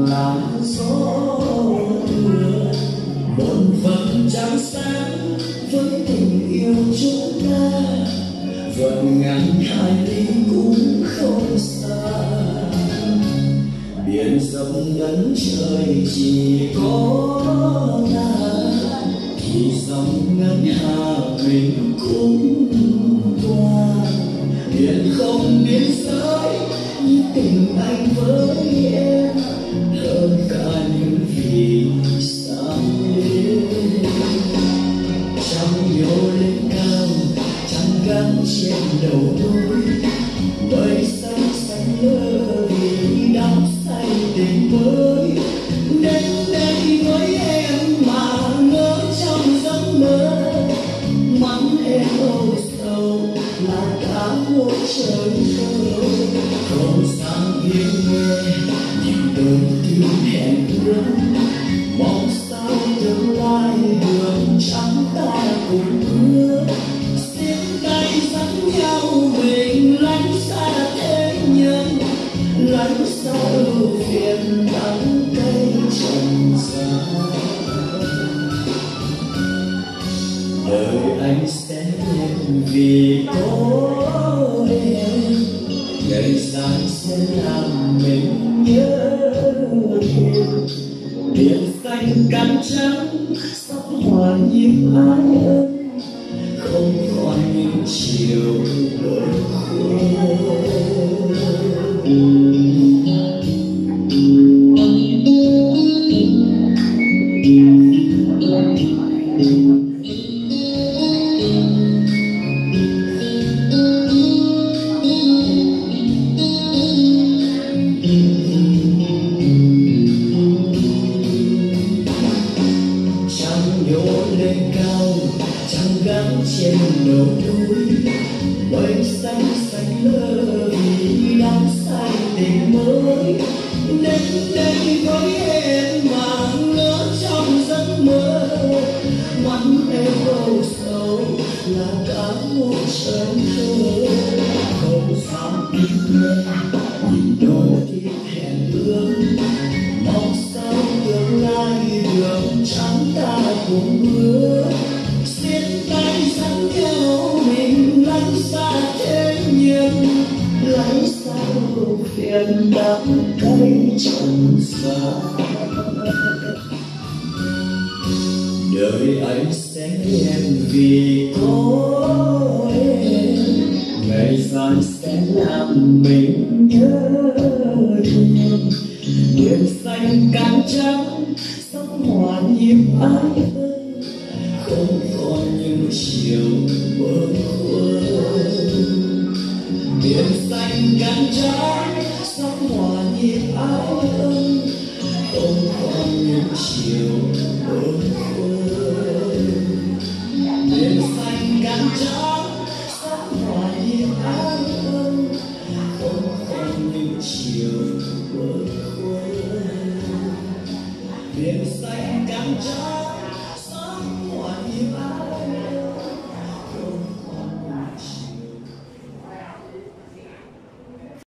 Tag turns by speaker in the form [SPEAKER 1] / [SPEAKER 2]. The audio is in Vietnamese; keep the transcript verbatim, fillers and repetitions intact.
[SPEAKER 1] là gió đưa một vầng trăng sáng với tình yêu chúng ta, vầng ngàn hai ly cũng không xa. Biển rộng ngấn trời chỉ có ta, thì dòng ngân hà mình cũng qua. Biển không biên giới như tình anh với em, hơn cả những vì sao lên. Trăng nhô lên cao, trăng gắn trên đầu đôi, mây xanh xanh lơ vì đắm say tình mới. Đến đây với em mà ngỡ trong giấc mơ, mắt em âu sầu là cả một trời thơ. Không sang hiên nghe nhìn đôi tim hẹn ước, mong sao tương lai đường trắng ta cùng bước. Xiết tay dẫn nhau mình lánh xa thế nhân, lánh xa ưu phiền đắng cay trần gian. Đời anh sẽ lên vì có em, ngày dài sẽ làm mình nhớ thương. Biển xanh cát trắng sắp hòa nhịp ai ơi, không còn những chiều bối rối. Lên cao trăng gắn trên đầu núi, mây xanh xanh lơ vì đắm say tình mới. Đến đây với em mà ngỡ trong giấc mơ, mắt em âu sầu là cả một trời thơ. Không dám im nghe nhìn đôi tim hẹn ước, mong sao tương lai đường trắng ta cùng bước. Xiết tay dẫn nhau mình lánh xa thế nhân, lánh xa ưu phiền đắng cay trần gian. Đời anh sẽ em vì có em, ngày dài sẽ làm mình nhớ thương. Biển xanh cát trắng sắp hòa nhịp ai ơi, không còn những chiều bơ vơ. Biển xanh cát trắng sắp hòa nhịp ai ơi, không còn những chiều bơ vơ. Biển xanh cát trắng sắp hòa nhịp ai ơi, không còn những chiều bơ vơ. Biển xanh cát trắng